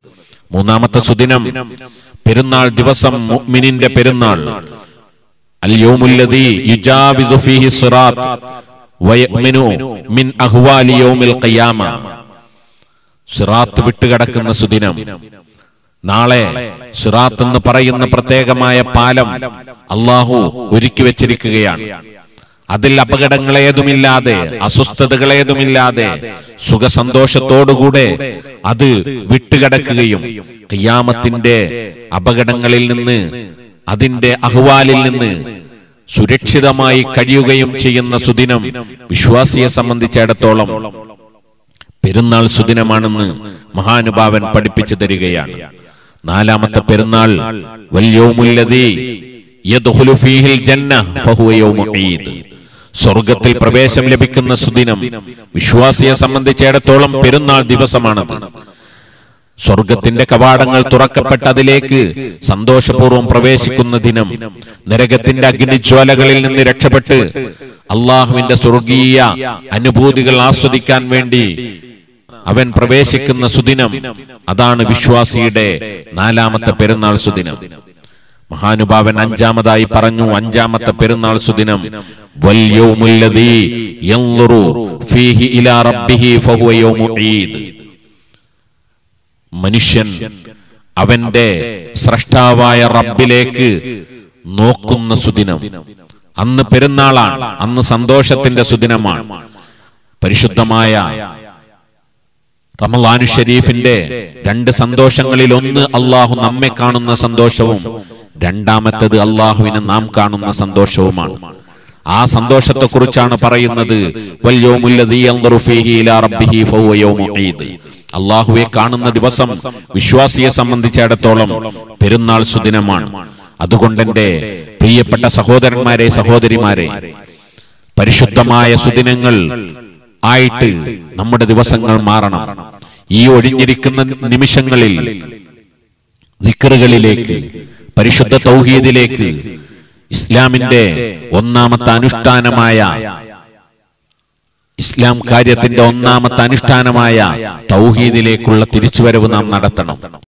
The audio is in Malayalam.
മൂന്നാമത്തെ സുദിനം പെരുന്നാൾ ദിവസം, മുഅ്മിനിന്റെ പെരുന്നാൾ. അൽ യൗമുല്ലദീ യുജാവിസു ഫീഹി സിറാത്ത് വയഅ്മിനു മിൻ അഹ്വാലി യൗമിൽ ഖിയാമ. സിറാത്ത് വിട്ടുകിടക്കുന്ന സുദിനം. നാളെ സിറാത്ത് എന്ന് പറയുന്ന പ്രത്യേകമായ പാലം അല്ലാഹു ഒരുക്കി വെച്ചിരിക്കുകയാണ്. അതിൽ അപകടങ്ങളേതുമില്ലാതെ, അസ്വസ്ഥതകളേതുമില്ലാതെ സുഖസന്തോഷത്തോടുകൂടെ അത് വിട്ടുകിടക്കുകയും ഖിയാമത്തിന്റെ അപകടങ്ങളിൽ നിന്ന്, അതിന്റെ അഹ്വാലിൽ നിന്ന് സുരക്ഷിതമായി കഴിയുകയും ചെയ്യുന്ന സുദിനം വിശ്വാസിയെ സംബന്ധിച്ചിടത്തോളം പെരുന്നാൾ സുദിനമാണെന്ന് മഹാനുഭാവൻ പഠിപ്പിച്ചു തരികയാണ്. നാലാമത്തെ പെരുന്നാൾ വൽ യൗമുല്ലദീ യദ്ഖുലു ഫീഹിൽ ജന്ന ഫഹുവ യൗമു ഈദ്. സ്വർഗ്ഗത്തിൽ പ്രവേശം ലഭിക്കുന്ന സുദിനം വിശ്വാസിയെ സംബന്ധിച്ചിടത്തോളം പെരുന്നാൾ ദിവസമാണത്. സ്വർഗത്തിന്റെ കവാടങ്ങൾ തുറക്കപ്പെട്ട് അതിലേക്ക് സന്തോഷപൂർവ്വം പ്രവേശിക്കുന്ന ദിനം, നരകത്തിന്റെ അഗ്നിജ്വാലകളിൽ നിന്ന് രക്ഷപ്പെട്ട് അള്ളാഹുവിന്റെ സ്വർഗീയ അനുഭൂതികൾ ആസ്വദിക്കാൻ വേണ്ടി അവൻ പ്രവേശിക്കുന്ന സുദിനം, അതാണ് വിശ്വാസിയുടെ നാലാമത്തെ പെരുന്നാൾ സുദിനം. മഹാനുഭാവൻ അഞ്ചാമതായി പറഞ്ഞു, അഞ്ചാമത്തെ പെരുന്നാൾ സുദിനം വൽ യൗമുല്ലദീ യൻളുറു ഫീഹി ഇലാ റബ്ബിഹി ഫഹുവ യൗമു ഈദ്. മനുഷ്യൻ അവന്റെ സ്രഷ്ടാവായ റബ്ബിലേക്ക് നോക്കുന്ന സുദിനം. അന്ന് പെരുന്നാളാണ്, അന്ന് സന്തോഷത്തിന്റെ സുദിനമാണ്. പരിശുദ്ധമായ റമളാനു ഷരീഫിന്റെ രണ്ട് സന്തോഷങ്ങളിൽ ഒന്ന് അള്ളാഹു നമ്മെ കാണുന്ന സന്തോഷവും രണ്ടാമത്തേത് അള്ളാഹുവിനെ നാം കാണുന്ന സന്തോഷവുമാണ്. ആ സന്തോഷത്തെ കുറിച്ചാണ് പറയുന്നത്. വൽ യൗമുല്ലദീ യൻളുറു ഫീഹി ഇലാ റബ്ബിഹി ഫഹുവ യൗമു ഈദ്. അള്ളാഹുവെ കാണുന്ന ദിവസം വിശ്വാസിയെ സംബന്ധിച്ചിടത്തോളം പെരുന്നാൾ സുദിനമാണ്. അതുകൊണ്ട് എന്റെ പ്രിയപ്പെട്ട സഹോദരന്മാരെ, സഹോദരിമാരെ, പരിശുദ്ധമായ സുദിനങ്ങൾ ആയിട്ട് നമ്മുടെ ദിവസങ്ങൾ മാറണം. ഈ ഒഴിഞ്ഞിരിക്കുന്ന നിമിഷങ്ങളിൽ ദിക്റുകളിലേക്ക്, പരിശുദ്ധ തൗഹീദിലേക്ക്, ഇസ്ലാമിന്റെ ഒന്നാമത്തെ അനുഷ്ഠാനമായ, ഇസ്ലാം കാര്യത്തിന്റെ ഒന്നാമത്തെ അനുഷ്ഠാനമായ തൗഹീദിലേക്കുള്ള തിരിച്ചുവരവ് നാം നടത്തണം.